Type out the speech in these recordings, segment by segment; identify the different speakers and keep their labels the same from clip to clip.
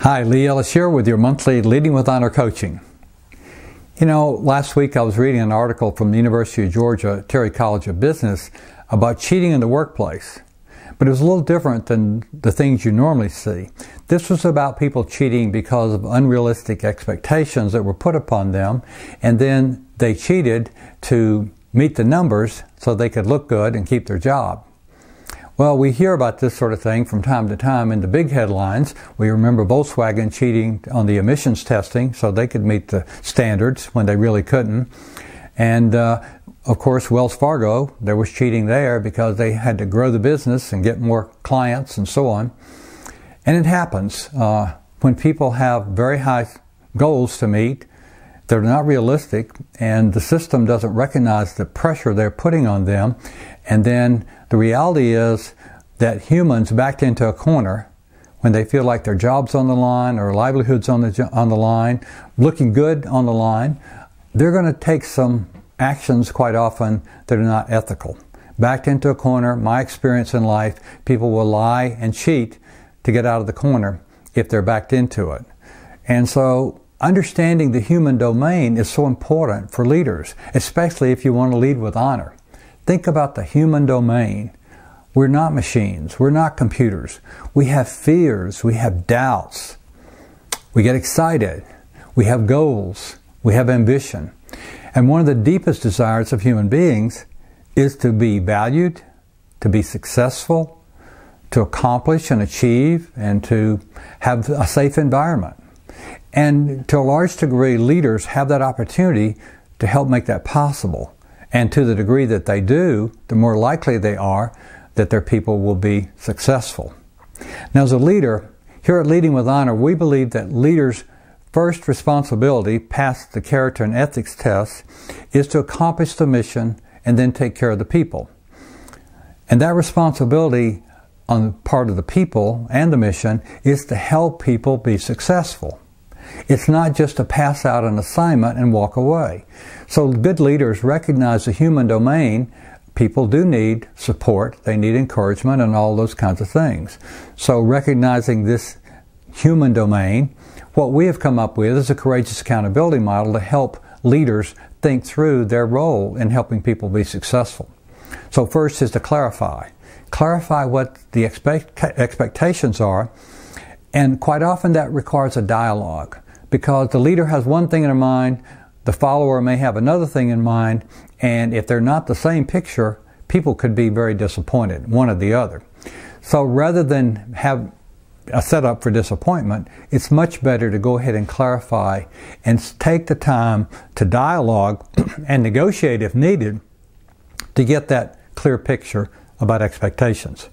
Speaker 1: Hi, Lee Ellis here with your monthly Leading with Honor coaching. You know, last week I was reading an article from the University of Georgia, Terry College of Business, about cheating in the workplace. But it was a little different than the things you normally see. This was about people cheating because of unrealistic expectations that were put upon them, and then they cheated to meet the numbers so they could look good and keep their job. Well, we hear about this sort of thing from time to time in the big headlines. We remember Volkswagen cheating on the emissions testing so they could meet the standards when they really couldn't. And of course, Wells Fargo, there was cheating there because they had to grow the business and get more clients and so on. And it happens when people have very high goals to meet. They're not realistic, and the system doesn't recognize the pressure they're putting on them. And then the reality is that humans backed into a corner when they feel like their job's on the line or livelihoods on the line, looking good on the line, they're going to take some actions quite often that are not ethical. Backed into a corner, my experience in life, people will lie and cheat to get out of the corner if they're backed into it. And so understanding the human domain is so important for leaders, especially if you want to lead with honor. Think about the human domain. We're not machines. We're not computers. We have fears. We have doubts. We get excited. We have goals. We have ambition. And one of the deepest desires of human beings is to be valued, to be successful, to accomplish and achieve, and to have a safe environment. And to a large degree, leaders have that opportunity to help make that possible. And to the degree that they do, the more likely they are that their people will be successful. Now, as a leader, here at Leading with Honor, we believe that leaders' first responsibility, past the character and ethics test, is to accomplish the mission and then take care of the people. And that responsibility on the part of the people and the mission is to help people be successful. It's not just to pass out an assignment and walk away. So good leaders recognize the human domain. People do need support, they need encouragement, and all those kinds of things. So recognizing this human domain, what we have come up with is a courageous accountability model to help leaders think through their role in helping people be successful. So first is to clarify. Clarify what the expectations are. And quite often that requires a dialogue, because the leader has one thing in their mind, the follower may have another thing in mind, and if they're not the same picture, people could be very disappointed, one or the other. So rather than have a setup for disappointment, it's much better to go ahead and clarify and take the time to dialogue and negotiate if needed to get that clear picture about expectations.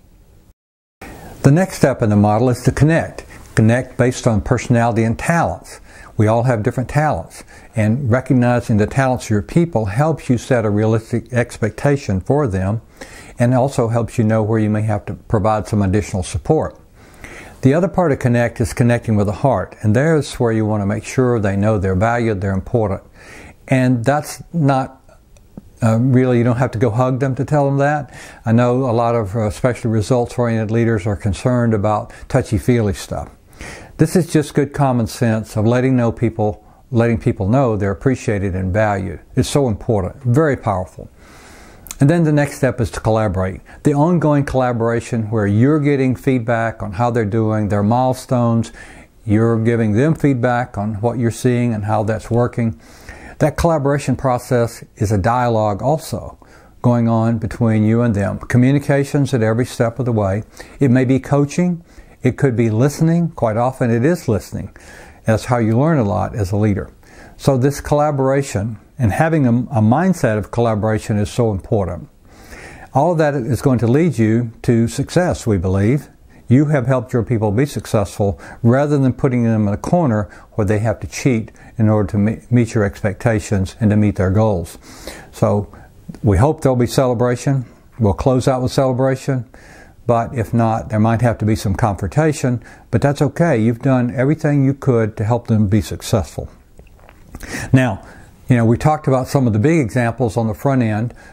Speaker 1: The next step in the model is to connect. Connect based on personality and talents. We all have different talents, and recognizing the talents of your people helps you set a realistic expectation for them, and also helps you know where you may have to provide some additional support. The other part of connect is connecting with the heart, and there's where you want to make sure they know they're valued, they're important. And that's not really, you don't have to go hug them to tell them that. I know a lot of especially results-oriented leaders are concerned about touchy-feely stuff. This is just good common sense of letting people know they're appreciated and valued. It's so important, very powerful. And then the next step is to collaborate. The ongoing collaboration where you're getting feedback on how they're doing, their milestones, you're giving them feedback on what you're seeing and how that's working. That collaboration process is a dialogue also going on between you and them. Communications at every step of the way. It may be coaching. It could be listening. Quite often it is listening. That's how you learn a lot as a leader. So this collaboration and having a mindset of collaboration is so important. All of that is going to lead you to success, we believe. You have helped your people be successful rather than putting them in a corner where they have to cheat in order to meet your expectations and to meet their goals. So we hope there'll be celebration. We'll close out with celebration. But if not, there might have to be some confrontation, but that's okay. You've done everything you could to help them be successful. Now, we talked about some of the big examples on the front end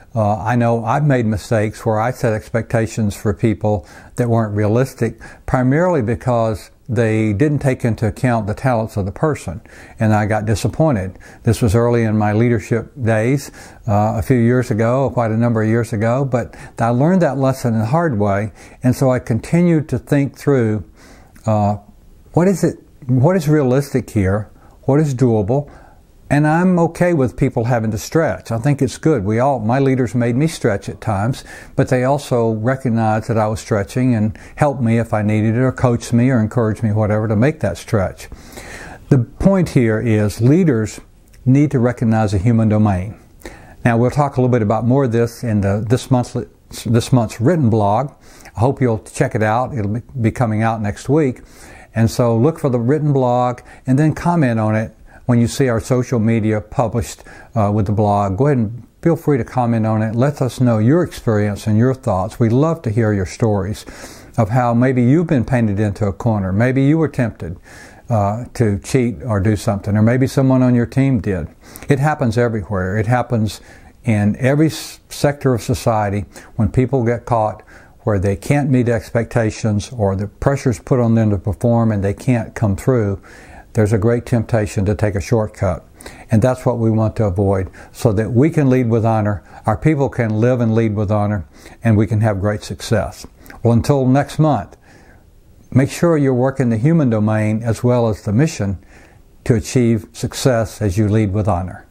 Speaker 1: I know I've made mistakes where I set expectations for people that weren't realistic, primarily because they didn't take into account the talents of the person, and I got disappointed. This was early in my leadership days, a few years ago, quite a number of years ago, but I learned that lesson in a hard way, and so I continued to think through what is realistic here, what is doable, and I'm okay with people having to stretch. I think it's good. My leaders made me stretch at times, but they also recognized that I was stretching and helped me if I needed it, or coached me or encouraged me, whatever, to make that stretch. The point here is leaders need to recognize the human domain. Now, we'll talk a little bit about more of this in this month's written blog. I hope you'll check it out. It'll be coming out next week. And so look for the written blog and then comment on it. When you see our social media published with the blog, go ahead and feel free to comment on it. Let us know your experience and your thoughts. We love to hear your stories of how maybe you've been painted into a corner. Maybe you were tempted to cheat or do something, or maybe someone on your team did. It happens everywhere. It happens in every sector of society when people get caught where they can't meet expectations or the pressure's put on them to perform and they can't come through. There's a great temptation to take a shortcut. And that's what we want to avoid, so that we can lead with honor, our people can live and lead with honor, and we can have great success. Well, until next month, make sure you're working the human domain as well as the mission to achieve success as you lead with honor.